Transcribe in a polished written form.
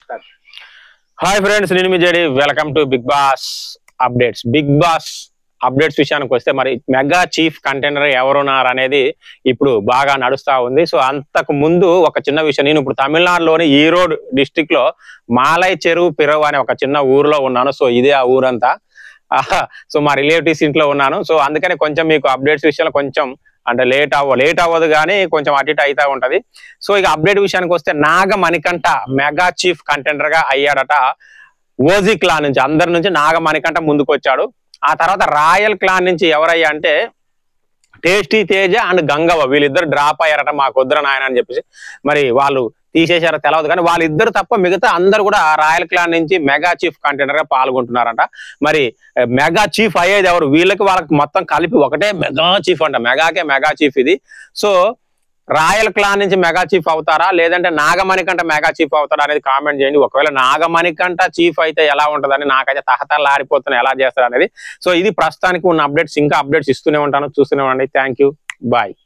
Hi friends, నేను మీ JD. Welcome to Bigg Boss updates. Bigg Boss updates విషయానికి వస్తే మరి మెగా చీఫ్ కంటెండర్ ఎవరున్నారు అనేది ఇప్పుడు బాగా నడుస్తా ఉంది. సో అంతకు ముందు ఒక చిన్న విషయం, నేను ఇప్పుడు తమిళనాడులోని ఈరోడ్ డిస్టిక్ లో మాలై చెరువు పిరవ్ అనే ఒక చిన్న ఊర్లో ఉన్నాను. సో ఇదే ఆ ఊరంతా. సో మా రిలేటివ్స్ ఇంట్లో ఉన్నాను. సో అందుకని కొంచెం మీకు అప్డేట్స్ విషయంలో కొంచెం అంటే లేట్ అవ్వదు కానీ కొంచెం అటు ఇటు అవుతా ఉంటది. సో ఇక అప్డేట్ విషయానికి వస్తే Naga Manikanta mega chief contender గా అయ్యాడట. ఓజీ క్లాన్ నుంచి అందరి నుంచి నాగ మణికంఠ ముందుకు వచ్చాడు. ఆ తర్వాత రాయల్ క్లాన్ నుంచి ఎవరయ్యా అంటే టేస్టీ తేజ అండ్ గంగవ్వ, వీళ్ళిద్దరు డ్రాప్ అయ్యారట. మాకు వద్దర నాయన అని చెప్పేసి మరి వాళ్ళు తీసేశారో తెలియదు, కానీ వాళ్ళిద్దరు తప్ప మిగతా అందరు కూడా రాయల్ క్లాన్ నుంచి మెగా చీఫ్ కంటెండర్ గా పాల్గొంటున్నారంట. మరి మెగా చీఫ్ అయ్యేది ఎవరు? వాళ్ళకి మొత్తం కలిపి ఒకటే మెగా చీఫ్ అంట. మెగాకే మెగా చీఫ్ ఇది. సో రాయల్ క్లాన్ నుంచి మెగా చీఫ్ అవుతారా, లేదంటే నాగమణికంఠ మెగా చీఫ్ అవుతారా అనేది కామెంట్ చేయండి. ఒకవేళ నాగమణికంఠ చీఫ్ అయితే ఎలా ఉంటుందని నాకైతే తహతలారిపోతున్నా ఎలా చేస్తారు అనేది. సో ఇది ప్రస్తుతానికి ఉన్న అప్డేట్స్. ఇంకా అప్డేట్స్ ఇస్తూనే ఉంటాను, చూస్తూనే ఉండండి. Thank you, bye.